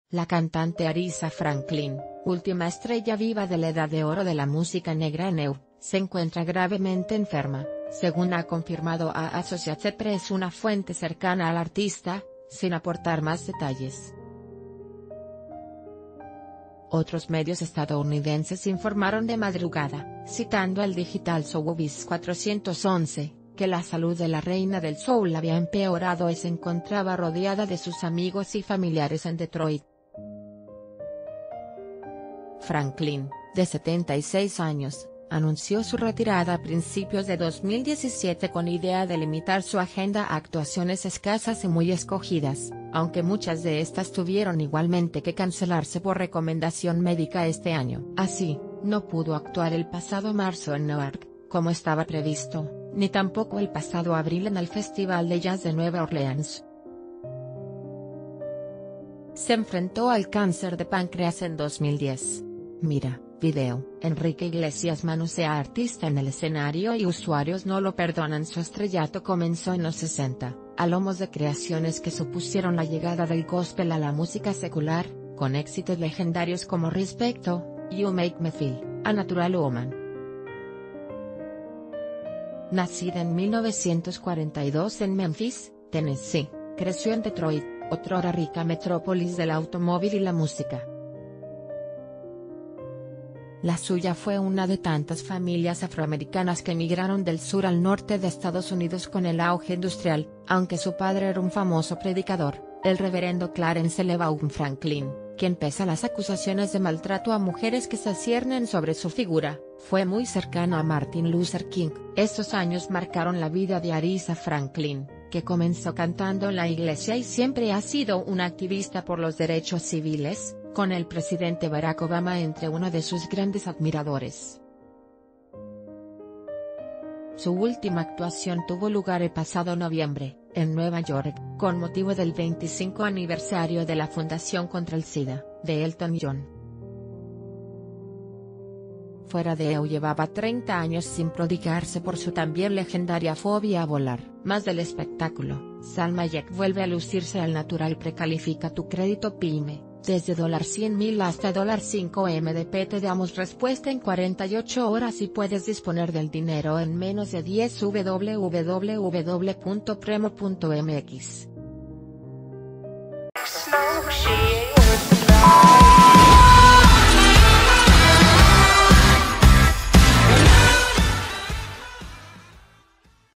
La cantante Aretha Franklin, última estrella viva de la edad de oro de la música negra en EU, se encuentra gravemente enferma, según ha confirmado a Associated Press una fuente cercana al artista, sin aportar más detalles. Otros medios estadounidenses informaron de madrugada, citando al digital Sotheby's 411, que la salud de la reina del soul había empeorado y se encontraba rodeada de sus amigos y familiares en Detroit. Franklin, de 76 años, anunció su retirada a principios de 2017 con idea de limitar su agenda a actuaciones escasas y muy escogidas, aunque muchas de estas tuvieron igualmente que cancelarse por recomendación médica este año. Así, no pudo actuar el pasado marzo en Newark, como estaba previsto, ni tampoco el pasado abril en el Festival de Jazz de Nueva Orleans. Se enfrentó al cáncer de páncreas en 2010. Mira, video. Enrique Iglesias manosea a artista en el escenario y usuarios no lo perdonan. Su estrellato comenzó en los 60, a lomos de creaciones que supusieron la llegada del gospel a la música secular, con éxitos legendarios como Respecto, You Make Me Feel, A Natural Woman. Nacida en 1942 en Memphis, Tennessee, creció en Detroit, otrora rica metrópolis del automóvil y la música. La suya fue una de tantas familias afroamericanas que emigraron del sur al norte de Estados Unidos con el auge industrial, aunque su padre era un famoso predicador, el reverendo Clarence L. Vaughan Franklin, quien pese a las acusaciones de maltrato a mujeres que se ciernen sobre su figura, fue muy cercano a Martin Luther King. Estos años marcaron la vida de Aretha Franklin, que comenzó cantando en la iglesia y siempre ha sido una activista por los derechos civiles, con el presidente Barack Obama entre uno de sus grandes admiradores. Su última actuación tuvo lugar el pasado noviembre, en Nueva York, con motivo del 25 aniversario de la Fundación contra el SIDA, de Elton John. Fuera de EU llevaba 30 años sin prodigarse por su también legendaria fobia a volar. Más del espectáculo, Salma Hayek vuelve a lucirse al natural. Precalifica tu crédito PYME, desde $100,000 hasta $5M. Te damos respuesta en 48 horas y puedes disponer del dinero en menos de 10. www.premo.mx